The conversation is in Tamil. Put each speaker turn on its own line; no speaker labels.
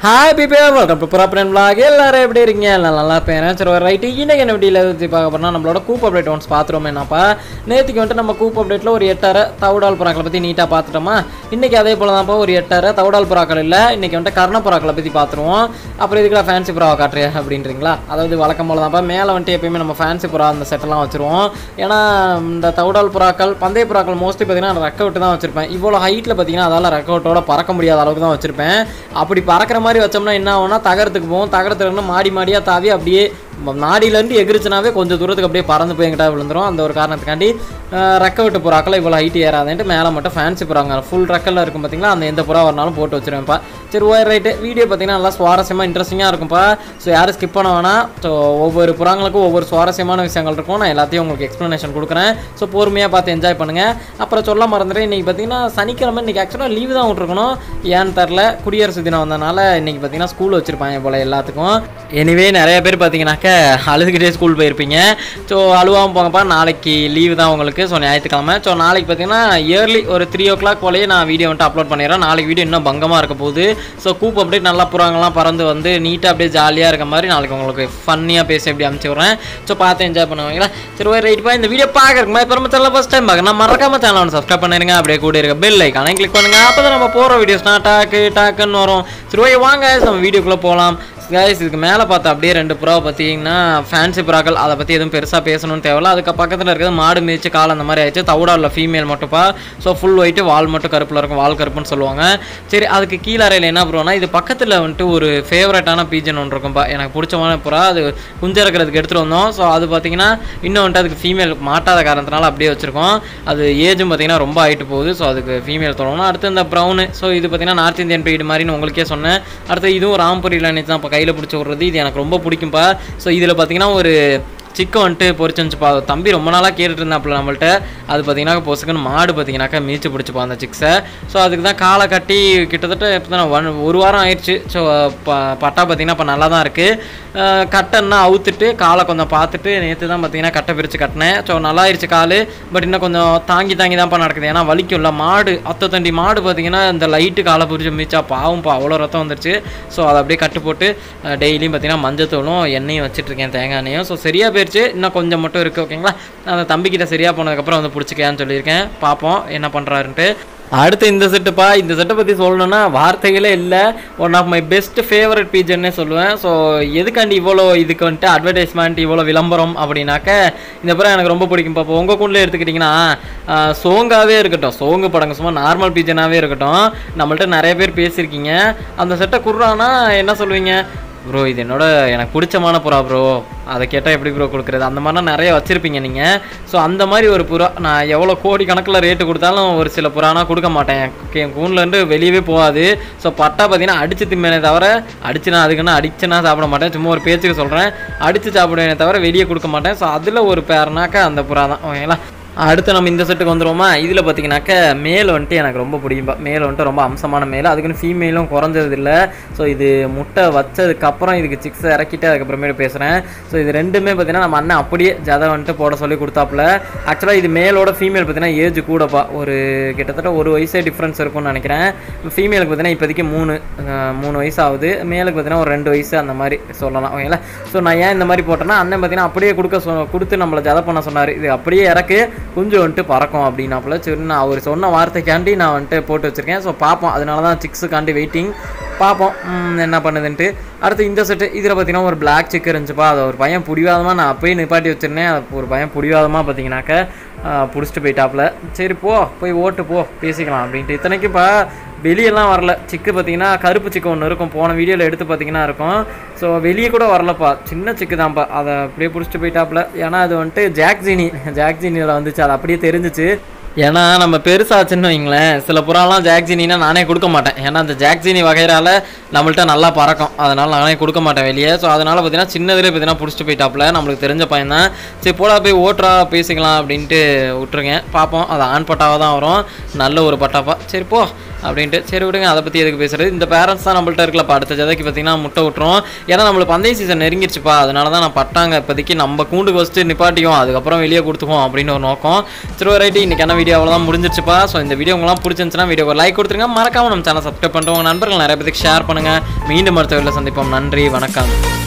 Hi people, welcome to Purapan Vlog. எல்லாரும் எப்படி இருக்கீங்க? நல்லா இருப்பேன். சரி ரைட். இன்னைக்கு என்ன வீடியோல வந்து பார்க்க போறோம்னா நம்மளோட கூப் அப்டேட் ஒன்ஸ் பாத்துறோம். என்னப்பா நேத்துக்கு வந்து நம்ம கூப் அப்டேட்ல ஒரு 8 தவுடால் புறாக்களை பத்தி நீட்டா பாத்துட்டோமா. இன்னைக்கு அதே போல தான்ப்பா ஒரு 8 தவுடால் புறாக்கள் இல்ல. இன்னைக்கு வந்து கர்ண புறாக்களை பத்தி பாத்துருவோம். அப்புறம் இதுக்குள்ள ஃபேன்சி புறாவை காட்றியா அப்படின்றீங்களா? அதாவது வழக்கம் போல தான்ப்பா மேல வந்து எப்பவுமே நம்ம ஃபேன்சி புறா அந்த செட் எல்லாம் வச்சிருவோம். ஏன்னா இந்த தவுடால் புறாக்கள் பந்தய புறாக்கள் மோஸ்ட்லி பாத்தீங்கன்னா ரெக்க விட்டு தான் வச்சிருப்பேன். இவ்வளவு ஹைட்ல பாத்தீங்கன்னா அதால ரெக்க விட்டோட பறக்க முடியாத அளவுக்கு தான் வச்சிருப்பேன். அப்படி பறக்கிற மாதிரி வச்சோம்னா என்ன ஆகும்னா தகரத்துக்கு போகும். தகரத்துக்கு மாடி மாடியா தாவி அப்படியே நாடியிலேருந்து எகிரிச்சுனாவே கொஞ்சம் தூரத்துக்கு அப்படியே பறந்து போய் எங்கிட்ட விழுந்துடும். அந்த ஒரு காரணத்துக்காண்டி ரெக்க விட்டு புறாக்கள் இவ்வளோ ஹைட் ஏறாதுன்ட்டு மேலே மட்டும் ஃபேன்சி புறாங்க ஃபுல் ரெக்கல்ல இருக்கும் பார்த்தீங்களா, அந்த எந்த புறா வரனாலும் போட்டு வச்சுருவேன்ப்பா. சரி ஓய் ரைட்டு. வீடியோ பார்த்தீங்கன்னா நல்லா சுவாரஸ்யமாக இன்ட்ரெஸ்டிங்காக இருக்கும்ப்பா. ஸோ யாரும் ஸ்கிப் பண்ண வேணாம். ஸோ ஒவ்வொரு புறாங்களுக்கும் ஒவ்வொரு சுவாரஸ்யமான விஷயங்கள் இருக்கும். நான் எல்லாத்தையும் உங்களுக்கு எக்ஸ்ப்ளனேஷன் கொடுக்குறேன். ஸோ பொறுமையாக பார்த்து என்ஜாய் பண்ணுங்கள். அப்புறம் சொல்ல மறந்துட்டேன், இன்றைக்கி பார்த்தீங்கன்னா சனிக்கிழமை இன்றைக்கி ஆக்சுவலாக லீவு தான் விட்ருக்கணும். ஏன்னு தெரில, குடியரசு தினம் வந்தனால இன்றைக்கி பார்த்தீங்கன்னா ஸ்கூல் வச்சுருப்பாங்க போல் எல்லாத்துக்கும். எனிவே நிறைய பேர் பார்த்தீங்கன்னாக்க அழுதுகிட்டே ஸ்கூல் போயிருப்பீங்க. ஸோ அழுவாமல் போங்கப்பா, நாளைக்கு லீவு தான் உங்களுக்கு. ஸோ ஞாயிற்றுக்கிழமை. ஸோ நாளைக்கு பார்த்தீங்கன்னா இயர்லி ஒரு 3 o'clock போலேயே நான் வீடியோ வந்துட்டு அப்லோட் பண்ணிடுறேன். நாளைக்கு வீடியோ இன்னும் பங்கமாக இருக்க போகுது. ஸோ கூப் அப்படியே நல்லா புறாங்கலாம் பறந்து வந்து நீட்டாக அப்படியே ஜாலியாக இருக்க மாதிரி நாளைக்கு உங்களுக்கு ஃபன்னியாக பேசி எப்படி அனுப்பிச்சி விட்றேன். ஸோ பார்த்து என்ஜாய் பண்ணுவாங்களா. சரி ஓய் ரைட்ப்பா. இந்த வீடியோ பார்க்குறதுக்கு இப்போ நம்ம சேனல் ஃபஸ்ட் டைம் பார்க்க நான் மறக்காம சேனல் ஒன்று சப்ஸ்கிரைப் பண்ணிடுங்க. அப்படியே கூட இருக்க பெல் ஐக்கானை கிளிக் பண்ணுங்க. அப்போ தான் நம்ம போகிற வீடியோஸ்னா டாக்குன்னு வரும். சரி ஓய் வாங்க நம்ம வீடியோக்குள்ளே போகலாம். கைஸ் இதுக்கு மேலே பார்த்தா அப்படியே 2 புறாவை பார்த்தீங்கன்னா ஃபேன்சி புறாக்கள். அதை பற்றி எதுவும் பெருசாக பேசணும்னு தேவையில்ல. அதுக்கு பக்கத்தில் இருக்கிறது மாடு மிதிச்சு கால் அந்த மாதிரி ஆயிடுச்சு. தவுடாவில் ஃபீமேல் மட்டும்ப்பா. ஸோ ஃபுல் ஒயிட்டு, வால் மட்டும் கருப்பில் இருக்கும். வால் கருப்புன்னு சொல்லுவாங்க. சரி அதுக்கு கீழே அறையில் என்ன புறானா, இது பக்கத்தில் வந்துட்டு ஒரு ஃபேவரட்டான பீஜன் ஒன்று இருக்கும்ப்பா. எனக்கு பிடிச்சமான புறா. அது குஞ்சு இறக்கிறதுக்கு எடுத்துகிட்டு வந்தோம். ஸோ அது பார்த்தீங்கன்னா இன்னும் வந்துட்டு அதுக்கு ஃபீமேல் மாட்டாத காரணத்தினால அப்படியே வச்சுருக்கோம். அது ஏஜும் பார்த்தீங்கன்னா ரொம்ப ஆகிட்டு போகுது. ஸோ அதுக்கு ஃபீமேல் தோணும். அடுத்து இந்த ப்ரௌனு. ஸோ இது பார்த்தீங்கன்னா நார்த் இந்தியன் ப்ரீடு மாதிரின்னு உங்களுக்கே சொன்னேன். அடுத்து இதுவும் ராம்பூரி லாங்குவேஜ் தான். இப்போ கையில் பிடிச்சி விட்றது இது எனக்கு ரொம்ப பிடிக்கும்ப்பா. ஸோ இதில் பார்த்தீங்கன்னா ஒரு சிக்கன் வந்துட்டு பொறிச்சுப்பா. தம்பி ரொம்ப நாளாக கேட்டுட்டு இருந்தாப்புல நம்மள்ட்ட. அது பார்த்தீங்கன்னா பொசுக்குன்னு மாடு பார்த்தீங்கன்னாக்கா மீச்சு பிடிச்சிப்பா அந்த சிக்ஸை. ஸோ அதுக்கு தான் காலை கட்டி கிட்டத்தட்ட இப்போ தான் 1 வாரம் ஆயிடுச்சு. ஸோ பட்டா பார்த்தீங்கன்னா இப்போ நல்லா தான் இருக்குது. கட்டன்னா அவுத்துட்டு காலை கொஞ்சம் பார்த்துட்டு நேற்று தான் பார்த்தீங்கன்னா கட்டை பிரித்து கட்டினேன். ஸோ நல்லா ஆயிடுச்சு கால். பட் இன்னும் கொஞ்சம் தாங்கி தான்ப்பா நடக்குது. ஏன்னா வலிக்கும்ல மாடு. தண்டி மாடு பார்த்தீங்கன்னா இந்த லைட்டு காலை பிரித்து மீச்சா பாவம்ப்பா அவ்வளோ ரத்தம் வந்துருச்சு. ஸோ அதை அப்படியே கட்டு போட்டு டெய்லியும் பார்த்தீங்கன்னா மஞ்சத்தூளும் எண்ணெயும் வச்சுட்ருக்கேன், தேங்காய் எண்ணெயும். ஸோ சரியாக போயிடுச்சு. இன்னும் கொஞ்சம் மட்டும் இருக்குது. ஓகேங்களா. அந்த தம்பிக்கிட்ட சரியாக போனதுக்கப்புறம் வந்து பிடிச்சிக்கலான்னு சொல்லியிருக்கேன். பார்ப்போம் என்ன பண்ணுறாருன்ட்டு. அடுத்து இந்த செட்டுப்பா. இந்த செட்டை பற்றி சொல்லணுன்னா வார்த்தைகளே இல்லை. One of my best favourite பீஜன்னே சொல்லுவேன். ஸோ எதுக்காண்டி இவ்வளோ இதுக்கு வந்துட்டு அட்வர்டைஸ்மெண்ட் இவ்வளோ விளம்பரம் அப்படின்னாக்க இந்த படம் எனக்கு ரொம்ப பிடிக்கும். இப்போ உங்கள் கூண்டில் எடுத்துக்கிட்டிங்கன்னா சோங்காகவே இருக்கட்டும், சோங்கு படங்க சும்மா நார்மல் பீஜனாகவே இருக்கட்டும், நம்மள்ட்ட நிறைய பேர் பேசியிருக்கீங்க. அந்த செட்டை குடுறான்னா என்ன சொல்லுவீங்க, ப்ரோ இது எனக்கு பிடிச்சமான புறா ப்ரோ, அதை கேட்டால் எப்படி ப்ரோ கொடுக்குறது, அந்த மாதிரிலாம் நிறைய வச்சுருப்பீங்க நீங்கள். ஸோ அந்த மாதிரி ஒரு புறா நான் எவ்வளோ கோடி கணக்கில் ரேட்டு கொடுத்தாலும் ஒரு சில புறானா கொடுக்க மாட்டேன். என் கூண்லேருந்து வெளியவே போகாது. ஸோ பட்டா பார்த்தீங்கன்னா அடித்து திம்மேனே தவிர, அடிச்சுனா அதுக்குன்னா அடிச்சுனா சாப்பிட மாட்டேன். சும்மா ஒரு பேச்சுக்கு சொல்கிறேன். அடித்து சாப்பிடுவேனே தவிர வெளியே கொடுக்க மாட்டேன். ஸோ அதில் ஒரு பேர்னாக்கா அந்த புறா தான். ஓகேங்களா. அடுத்து நம்ம இந்த செட்டுக்கு வந்துடுவோமா. இதில் பார்த்தீங்கன்னாக்க மேல் வந்துட்டு எனக்கு ரொம்ப பிடிக்கும். மேல் வந்துட்டு ரொம்ப அம்சமான மேல். அதுக்குன்னு ஃபீமேலும் குறைஞ்சது இல்லை. ஸோ இது முட்டை வச்சதுக்கப்புறம் இதுக்கு சிக்ஸை இறக்கிட்டு அதுக்கப்புறமேட்டு பேசுகிறேன். ஸோ இது ரெண்டுமே பார்த்தீங்கன்னா நம்ம அண்ணன் அப்படியே ஜதை வந்துட்டு போட சொல்லி கொடுத்தாப்புல. ஆக்சுவலாக இது மேலோட ஃபீமேல் பார்த்தீங்கன்னா ஏஜ் கூடப்பா. ஒரு கிட்டத்தட்ட 1 வயசே டிஃப்ரென்ஸ் இருக்கும்னு நினைக்கிறேன். ஃபீமேலுக்கு பார்த்தீங்கன்னா இப்போதைக்கு 3 வயசு ஆகுது. மேலுக்கு பார்த்தீங்கன்னா ஒரு 2 வயசு அந்த மாதிரி சொல்லலாம். ஓகேங்களா. ஸோ நான் ஏன் இந்த மாதிரி போட்டேன்னா அண்ணன் பார்த்தீங்கன்னா அப்படியே கொடுத்து நம்மளை ஜதை பண்ண சொன்னார். இது அப்படியே இறக்கு கொஞ்சம் வந்துட்டு பறக்கும் அப்படின்னாப்புல. சரி நான் அவர் சொன்ன வார்த்தைக்காண்டி நான் வந்துட்டு போட்டு வச்சுருக்கேன். ஸோ பார்ப்போம். அதனால தான் சிக்ஸுக்காண்டி வெயிட்டிங். பார்ப்போம் என்ன பண்ணுதுன்ட்டு. அடுத்து இந்த செட்டு. இதில் பார்த்தீங்கன்னா ஒரு பிளாக் சிக்கு இருந்துச்சுப்பா. அதை ஒரு பையன் பிடிவாதமாக நான் அப்போயே நிப்பாட்டி வச்சுருந்தேன். அது ஒரு பையன் பிடிவாதமாக பார்த்தீங்கன்னாக்க பிடிச்சிட்டு போயிட்டாப்புல. சரி போய் ஓட்டு பேசிக்கலாம் அப்படின்ட்டு. இத்தனைக்குப்பா வெளியெல்லாம் வரல. சிக்கு பார்த்தீங்கன்னா கருப்பு சிக்கு ஒன்று இருக்கும். போன வீடியோவில் எடுத்து பார்த்தீங்கன்னா இருக்கும். ஸோ வெளியே கூட வரலப்பா. சின்ன சிக்கு தான்ப்பா. அதை அப்படியே பிடிச்சிட்டு போயிட்டாப்புல. ஏன்னா அது வந்துட்டு ஜாக்ஜினியில் வந்துச்சு. அது அப்படியே தெரிஞ்சிச்சு. ஏன்னா நம்ம பெருசாச்சுன்னு வைங்களேன், சில புறாலாம் ஜாக்ஜினா நானே கொடுக்க மாட்டேன். ஏன்னா அந்த ஜாக்ஜினி வகையால் நம்மள்ட்ட நல்லா பறக்கும். அதனால் நானே கொடுக்க மாட்டேன் வெளியே. ஸோ அதனால் பார்த்தீங்கன்னா சின்னதுலேயே பார்த்தீங்கன்னா பிடிச்சிட்டு போயிட்டாப்புல. நம்மளுக்கு தெரிஞ்ச பையன் தான். சரி போடா போய் ஓட்டுறா பேசிக்கலாம் அப்படின்ட்டு விட்டுருக்கேன். பார்ப்போம். அது ஆண் பட்டாவாக தான் வரும். நல்ல ஒரு பட்டாப்பா. சரி போ அப்படின்ட்டு. சரி விடுங்க, அதை பற்றி எதுக்கு பேசுகிறது. இந்த பேரண்ட்ஸ் தான் நம்மள்ட்ட இருக்கலப்பா. அடுத்த ஜதைக்கு பார்த்தீங்கன்னா முட்டை விட்டுரும். ஏன்னா நம்மளுக்கு பந்தய சீசன் நெருங்கிடுச்சுப்பா. அதனால தான் நான் பட்டாங்க இப்போதைக்கு நம்ம கூண்டுக்கு வச்சுட்டு நிப்பாட்டியும் அதுக்கப்புறம் வெளியே கொடுத்துக்குவோம் அப்படின்னு ஒரு நோக்கம். சரி ரைட்டு. இன்றைக்கி என்ன வீடியோ அவ்வளோதான் முடிஞ்சிருச்சுப்பா. ஸோ இந்த வீடியோ உங்களாம் பிடிச்சிருந்துச்சுன்னா வீடியோ ஒரு லைக் கொடுத்துருங்க. மறக்காம நம்ம சேனல் சப்ஸ்கிரைப் பண்ணிட்டு உங்கள் நண்பர்கள் நிறைய பேருக்கு ஷேர் பண்ணுங்கள். மீண்டும் அடுத்த வீடியோவில் சந்திப்போம். நன்றி, வணக்கம்.